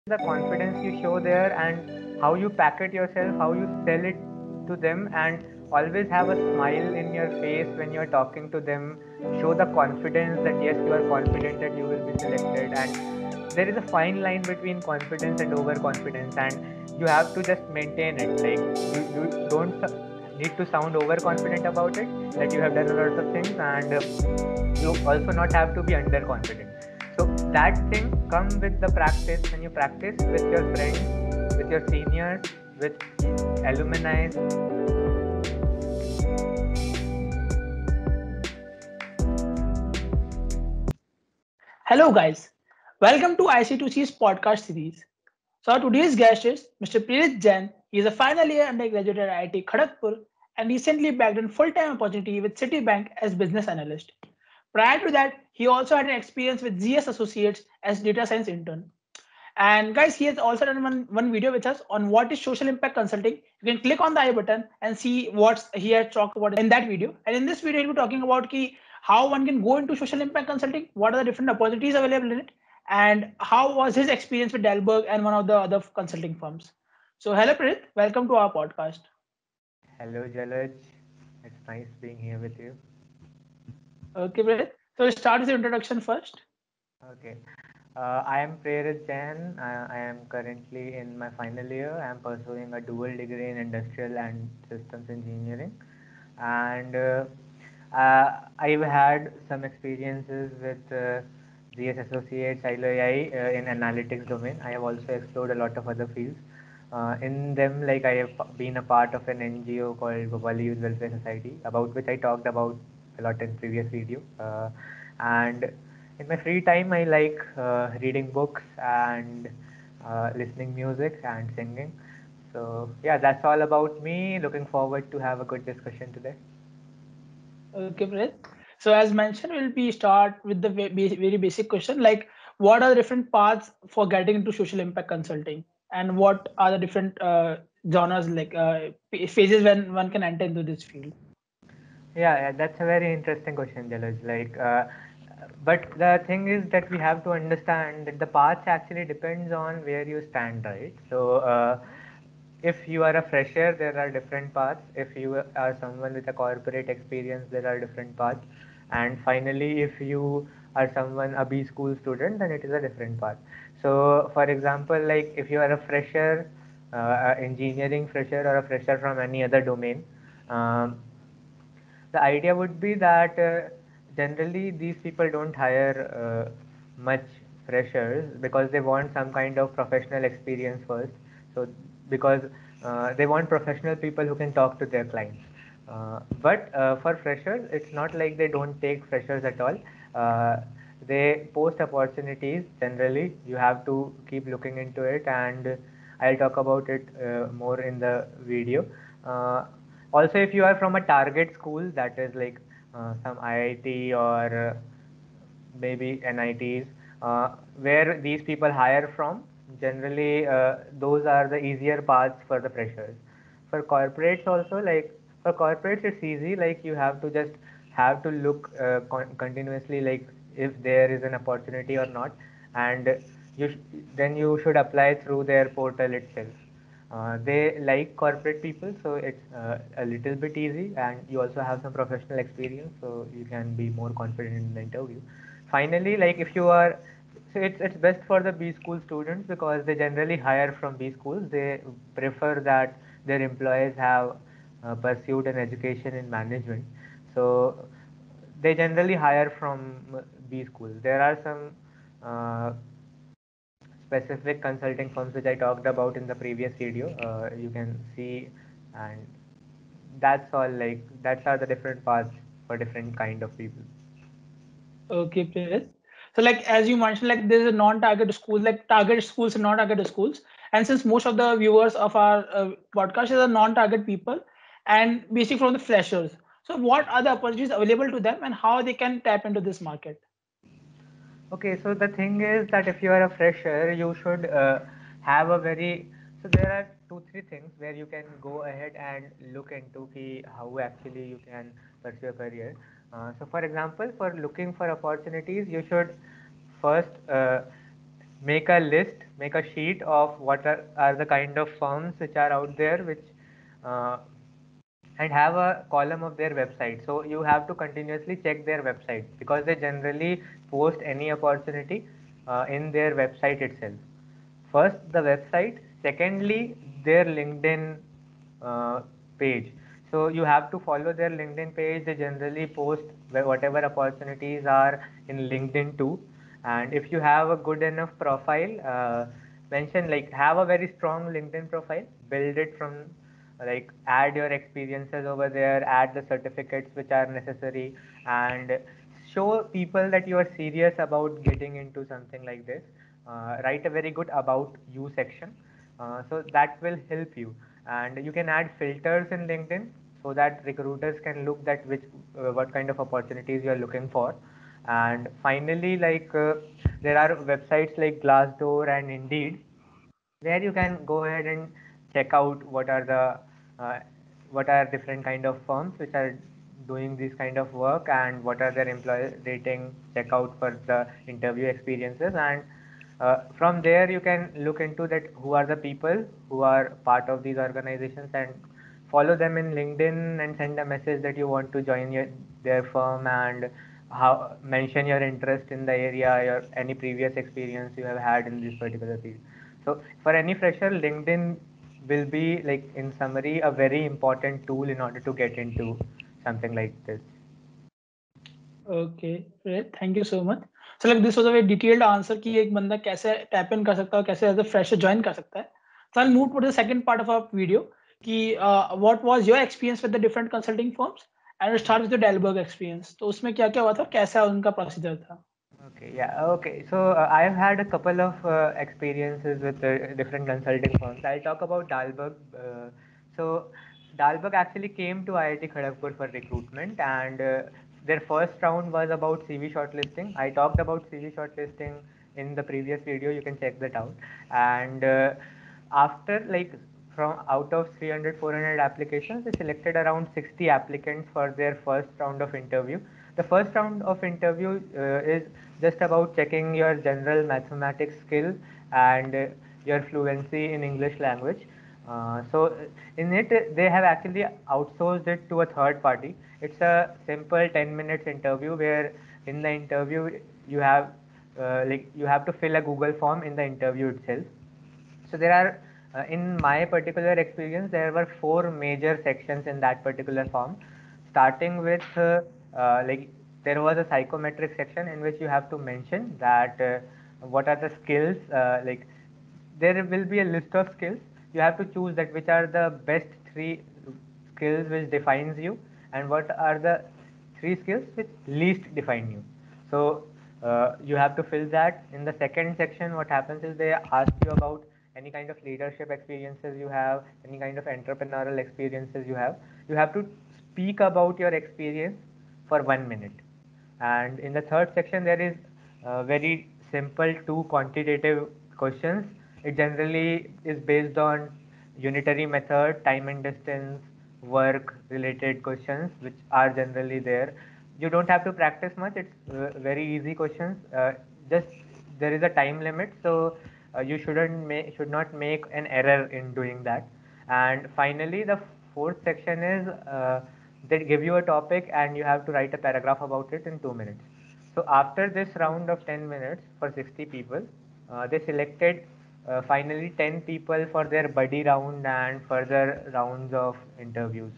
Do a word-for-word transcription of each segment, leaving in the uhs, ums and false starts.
the confidence you show there and how you packet yourself, how you sell it to them, and always have a smile in your face when you're talking to them. Show the confidence that yes, you are confident that you will be selected. And there is a fine line between confidence and overconfidence, and you have to just maintain it. Like you, you don't need to sound overconfident about it, that you have done a lot of things, and uh, you also not have to be underconfident. So that thing come with the practice. When you practice with your friends, with your seniors, with alumni. Hello, guys. Welcome to I C two C's podcast series. So, our today's guest is Mister Prerit Jain. He is a final year undergraduate at I I T Kharagpur and recently bagged a full time opportunity with Citibank as business analyst. Prior to that, he also had an experience with Z S Associates as data science intern. And guys, he has also done one, one video with us on what is social impact consulting. You can click on the I button and see what he has talked about in that video. And in this video, he'll be talking about ki, how one can go into social impact consulting, what are the different opportunities available in it, and how was his experience with Dalberg and one of the other consulting firms. So, hello, Prerit. Welcome to our podcast. Hello, Jalaj. It's nice being here with you. Okay, Prerit. So, we'll start with the introduction first. Okay. Uh, I am Prerit Jain. I, I am currently in my final year. I am pursuing a dual degree in industrial and systems engineering. And uh, uh, I've had some experiences with uh, G S Associates, I L O I uh, in analytics domain. I have also explored a lot of other fields. Uh, in them, like I have been a part of an N G O called Bhopali Youth Welfare Society, about which I talked about a lot in previous video. Uh, and in my free time, I like uh, reading books and uh, listening music and singing. So yeah, that's all about me. Looking forward to have a good discussion today. Okay, Prerit. So, as mentioned, we'll be start with the ve- ba- very basic question like, what are the different paths for getting into social impact consulting, and what are the different uh, genres like uh, p- phases when one can enter into this field? Yeah, yeah, that's a very interesting question, Jalaj. Like, uh, but the thing is that we have to understand that the path actually depends on where you stand, right? So, uh, if you are a fresher, there are different paths. If you are someone with a corporate experience, there are different paths. And finally, if you are someone a B school student, then it is a different path. So, for example, like if you are a fresher, uh, a engineering fresher or a fresher from any other domain. Um, the idea would be that uh, generally these people don't hire uh, much freshers because they want some kind of professional experience first. So because uh, they want professional people who can talk to their clients. Uh, but uh, for freshers, it's not like they don't take freshers at all. Uh, they post opportunities generally. You have to keep looking into it, and I'll talk about it uh, more in the video. Uh, Also, if you are from a target school, that is like uh, some I I T or uh, maybe N I Ts, uh, where these people hire from, generally uh, those are the easier paths for the freshers. For corporates also, like for corporates it's easy, like you have to just have to look uh, con- continuously, like if there is an opportunity or not, and you sh- then you should apply through their portal itself. Uh, they like corporate people, so it's uh, a little bit easy, and you also have some professional experience, so you can be more confident in the interview. Finally, like if you are, so it's it's best for the B school students because they generally hire from B schools. They prefer that their employees have uh, pursued an education in management, so they generally hire from uh, B schools. There are some uh, specific consulting firms which I talked about in the previous video. Uh, you can see, and that's all. Like that's are the different paths for different kind of people. Okay, Prerit. So, like as you mentioned, like there's a non-target school, like target schools and non-target schools, and since most of the viewers of our uh, podcast are non-target people, and basically from the freshers, so what are the opportunities available to them, and how they can tap into this market? Okay, so the thing is that if you are a fresher, you should uh, have a very, so there are two three things where you can go ahead and look into ki how actually you can pursue a career. Uh, so for example, for looking for opportunities, you should first uh, make a list make a sheet of what are, are the kind of firms which are out there, which uh, and have a column of their website. So you have to continuously check their website because they generally post any opportunity uh, in their website itself. First, the website. Secondly, their LinkedIn uh, page. So you have to follow their LinkedIn page. They generally post whatever opportunities are in LinkedIn too. And if you have a good enough profile, uh, mention like have a very strong LinkedIn profile. Build it from like add your experiences over there, add the certificates which are necessary, and show people that you are serious about getting into something like this. Uh, write a very good about you section, uh, so that will help you. And you can add filters in LinkedIn so that recruiters can look at which uh, what kind of opportunities you are looking for. And finally, like uh, there are websites like Glassdoor and Indeed where you can go ahead and check out what are the uh, what are different kind of firms which are doing this kind of work and what are their employee rating, check out for the interview experiences. And uh, from there you can look into that who are the people who are part of these organizations and follow them in LinkedIn and send a message that you want to join your, their firm, and how mention your interest in the area, your any previous experience you have had in this particular field. So for any fresher, LinkedIn will be, like in summary, a very important tool in order to get into something like this. Okay, great. Thank you so much. So like this was a very detailed answer कि एक बंदा कैसे tap in कर सकता है, कैसे as a fresher join कर सकता है. So I'll move to the second part of our video कि uh, what was your experience with the different consulting firms, and we'll start with the Dalberg experience. तो उसमें क्या क्या हुआ था, कैसा उनका procedure था? Okay, yeah, okay. So uh, I've had a couple of uh, experiences with uh, different consulting firms. I'll talk about Dalberg. Uh, so Dalberg actually came to I I T Kharagpur for recruitment, and uh, their first round was about C V shortlisting. I talked about C V shortlisting in the previous video. You can check that out. And uh, after like from out of three hundred, four hundred applications, they selected around sixty applicants for their first round of interview. The first round of interview uh, is just about checking your general mathematics skill and uh, your fluency in English language. Uh, so in it, they have actually outsourced it to a third party. It's a simple ten minutes interview where in the interview you have uh, like you have to fill a Google form in the interview itself. So there are, uh, in my particular experience, there were four major sections in that particular form, starting with uh, uh, like there was a psychometric section in which you have to mention that uh, what are the skills, uh, like there will be a list of skills. You have to choose that which are the best three skills which defines you, and what are the three skills which least define you. So uh, you have to fill that. In the second section, what happens is they ask you about any kind of leadership experiences you have, any kind of entrepreneurial experiences you have. You have to speak about your experience for one minute. And in the third section, there is uh, very simple two quantitative questions. It generally is based on unitary method, time and distance, work related questions, which are generally there. You don't have to practice much. It's uh, very easy questions. Uh, just there is a time limit, so uh, you shouldn't make should not make an error in doing that. And finally, the fourth section is uh, they give you a topic and you have to write a paragraph about it in two minutes. So after this round of ten minutes for sixty people, uh, they selected uh, finally ten people for their buddy round and further rounds of interviews.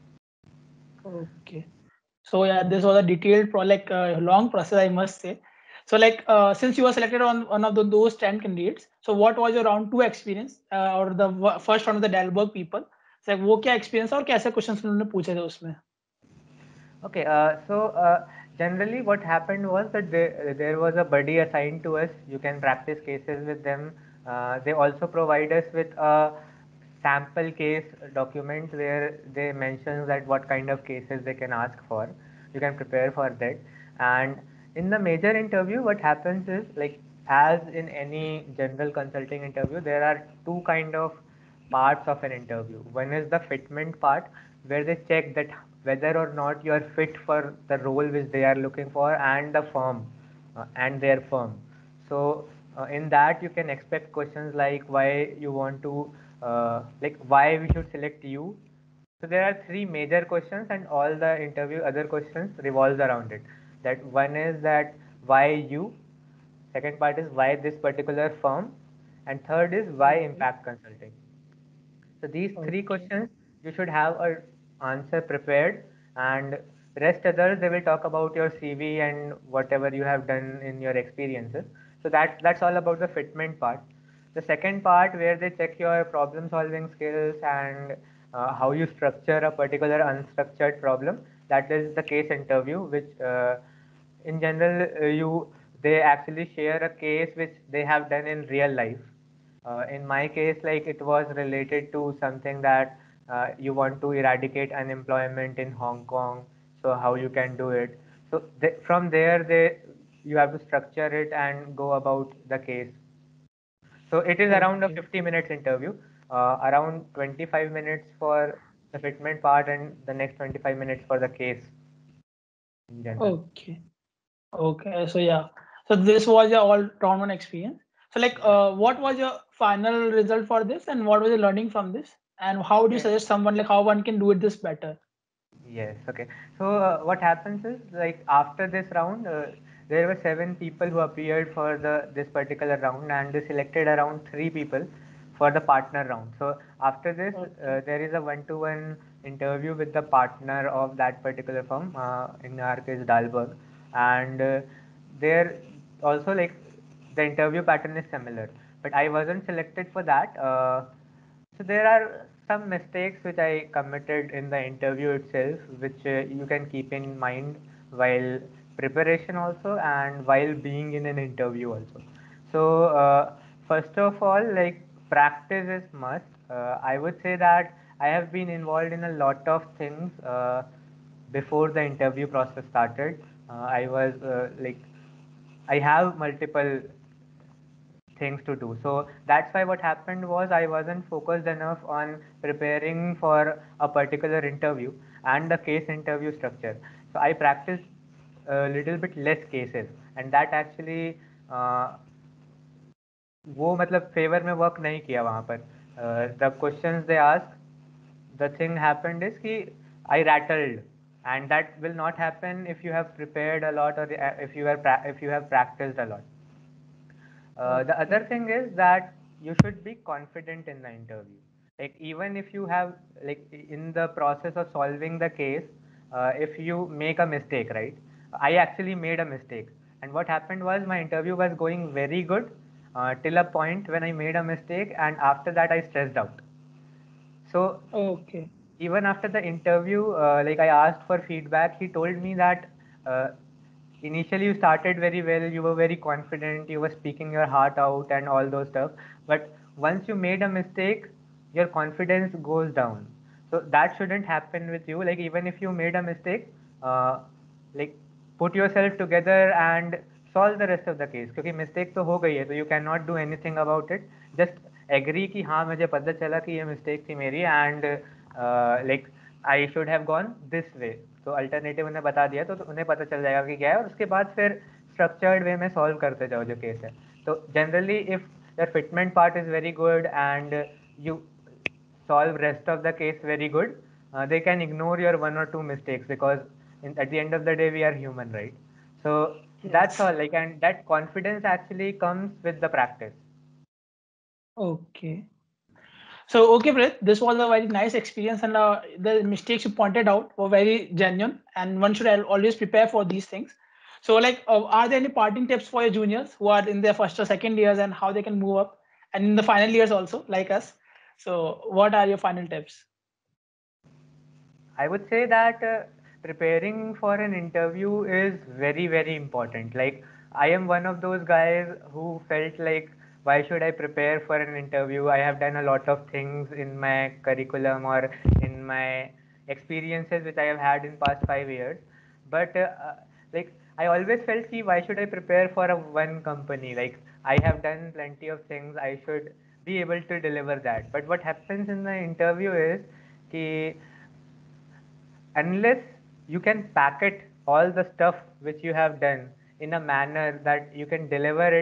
Okay. So yeah, this was a detailed, pro like uh, long process, I must say. So like uh, since you were selected on one of the, those ten candidates, so what was your round two experience uh, or the w- first round of the Dalberg people? So like वो क्या experience था और कैसे questions उन्होंने पूछे थे उसमें? Okay, uh, so uh, generally what happened was that there, there was a buddy assigned to us. You can practice cases with them. Uh, they also provide us with a sample case document where they mention that what kind of cases they can ask for. You can prepare for that. And in the major interview, what happens is like as in any general consulting interview, there are two kind of parts of an interview. One is the fitment part where they check that whether or not you are fit for the role which they are looking for and the firm uh, and their firm. So Uh, in that, you can expect questions like why you want to, uh, like why we should select you. So there are three major questions, and all the interview other questions revolves around it. That one is that why you, second part is why this particular firm, and third is why Okay. impact consulting. So these three Okay. questions you should have a answer prepared, and rest others they will talk about your C V and whatever you have done in your experiences. So that that's all about the fitment part. The second part where they check your problem solving skills and uh, how you structure a particular unstructured problem. That is the case interview, which uh, in general uh, you they actually share a case which they have done in real life. Uh, in my case, like it was related to something that uh, you want to eradicate unemployment in Hong Kong. So how you can do it. So th- from there, they you have to structure it and go about the case. So it is around a Okay. fifty minutes interview, uh, around twenty-five minutes for the fitment part and the next twenty-five minutes for the case in general. Okay. Okay. So yeah. So this was your all round one experience. So like, Yes. uh, what was your final result for this, and what was your learning from this, and how would you Okay. suggest someone like how one can do it this better? Yes, okay. So uh, what happens is like after this round, uh, there were seven people who appeared for the this particular round, and they selected around three people for the partner round. So after this, Okay. uh, there is a one-to-one interview with the partner of that particular firm, uh, in our case Dalberg, and uh, there also like the interview pattern is similar, but I wasn't selected for that. Uh, so there are some mistakes which I committed in the interview itself, which uh, you can keep in mind while preparation also and while being in an interview also. So uh, first of all, like practice is must. Uh, I would say that I have been involved in a lot of things uh, before the interview process started. Uh, I was uh, like I have multiple things to do. So that's why what happened was I wasn't focused enough on preparing for a particular interview and the case interview structure. So I practiced a little bit less cases, and that actually uh, वो मतलब favour में work नहीं किया वहाँ पर. The questions they ask, the thing happened is कि I rattled, and that will not happen if you have prepared a lot or uh, if you are pra- if you have practiced a lot. Uh, the other Okay. thing is that you should be confident in the interview. Like even if you have like in the process of solving the case, uh, if you make a mistake, right? I actually made a mistake, and what happened was my interview was going very good uh, till a point when I made a mistake, and after that I stressed out. So Okay. even after the interview, uh, like I asked for feedback, he told me that uh, initially you started very well, you were very confident, you were speaking your heart out and all those stuff. But once you made a mistake, your confidence goes down. So that shouldn't happen with you. Like even if you made a mistake, uh, like put yourself together and solve the rest of the case. क्योंकि mistake तो हो गई है, so you cannot do anything about it. Just agree कि हाँ मुझे पता चला कि ये mistake थी मेरी, and uh, like I should have gone this way. तो अल्टरनेटिव उन्हें बता दिया, तो, तो उन्हें पता चल जाएगा कि क्या है, और उसके बाद फिर स्ट्रक्चर्ड वे में सॉल्व करते जाओ जो केस है. तो generally if the fitment part is very good and you solve rest of the case very good, uh, they can ignore your one or two mistakes, because in, at the end of the day we are human, right? So that's Yes. all, like, and that confidence actually comes with the practice. Okay. So, okay, Prit, this was a very nice experience, and uh, the mistakes you pointed out were very genuine, and one should al- always prepare for these things. So, like, uh, are there any parting tips for your juniors who are in their first or second years and how they can move up, and in the final years also, like us? So, what are your final tips? I would say that uh, preparing for an interview is very, very important. Like, I am one of those guys who felt like, why should I prepare for an interview? I have done a lot of things in my curriculum or in my experiences which I have had in past five years. But uh, uh, like, I always felt, ki, why should I prepare for a one company? Like, I have done plenty of things. I should be able to deliver that. But what happens in the interview is, ki, unless you can packet all the stuff which you have done in a manner that you can deliver it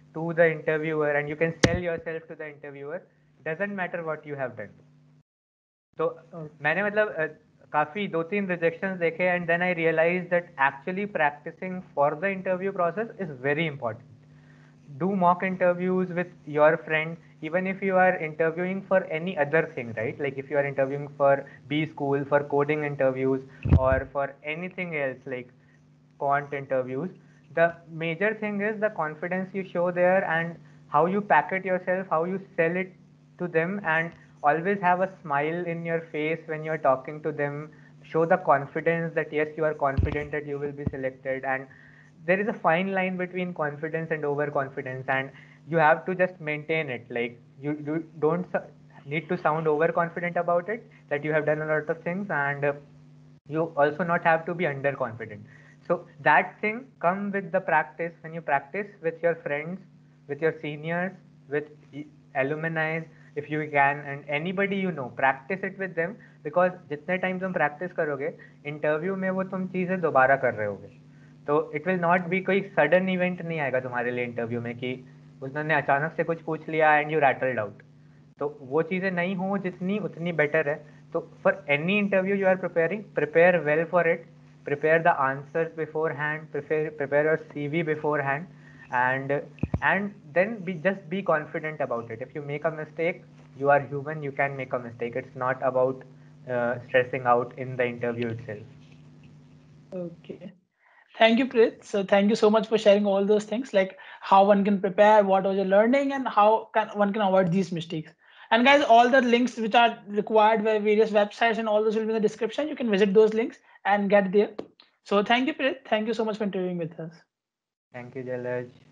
to the interviewer and you can sell yourself to the interviewer, doesn't matter what you have done. तो मैंने मतलब अ, काफी दो तीन rejections देखे and then I realise that actually practising for the interview process is very important. Do mock interviews with your friend, even if you are interviewing for any other thing, right? Like if you are interviewing for B school, for coding interviews, or for anything else like quant interviews, the major thing is the confidence you show there and how you pack it yourself, how you sell it to them, and always have a smile in your face when you're talking to them. Show the confidence that yes, you are confident that you will be selected, and there is a fine line between confidence and overconfidence, and you have to just maintain it. Like you, you don't need to sound overconfident about it that you have done a lot of things, and uh, you also not have to be underconfident. So that thing come with the practice. When you practice with your friends, with your seniors, with alumni, if you can, and anybody you know, practice it with them, because जितने time तुम practice करोगे interview में वो तुम चीज़ें दोबारा कर रहे होगे. तो इट विल नॉट बी कोई सडन इवेंट नहीं आएगा तुम्हारे लिए इंटरव्यू में कि उन्होंने अचानक से कुछ पूछ लिया एंड यू रैटल्ड आउट. तो वो चीज़ें नहीं हो जितनी उतनी बेटर है. तो for any interview you are preparing, prepare well for it, prepare the answers beforehand, prepare prepare your C V beforehand, and and then be just be confident about it. If you make a mistake, you are human. You can make a mistake. It's not about uh, stressing out in the interview itself. Okay. Thank you, Prit. So thank you so much for sharing all those things, like how one can prepare, what was your learning, and how can one can avoid these mistakes. And guys, all the links which are required by various websites and all those will be in the description. You can visit those links and get there. So thank you, Prit. Thank you so much for interviewing with us. Thank you, Jalaj.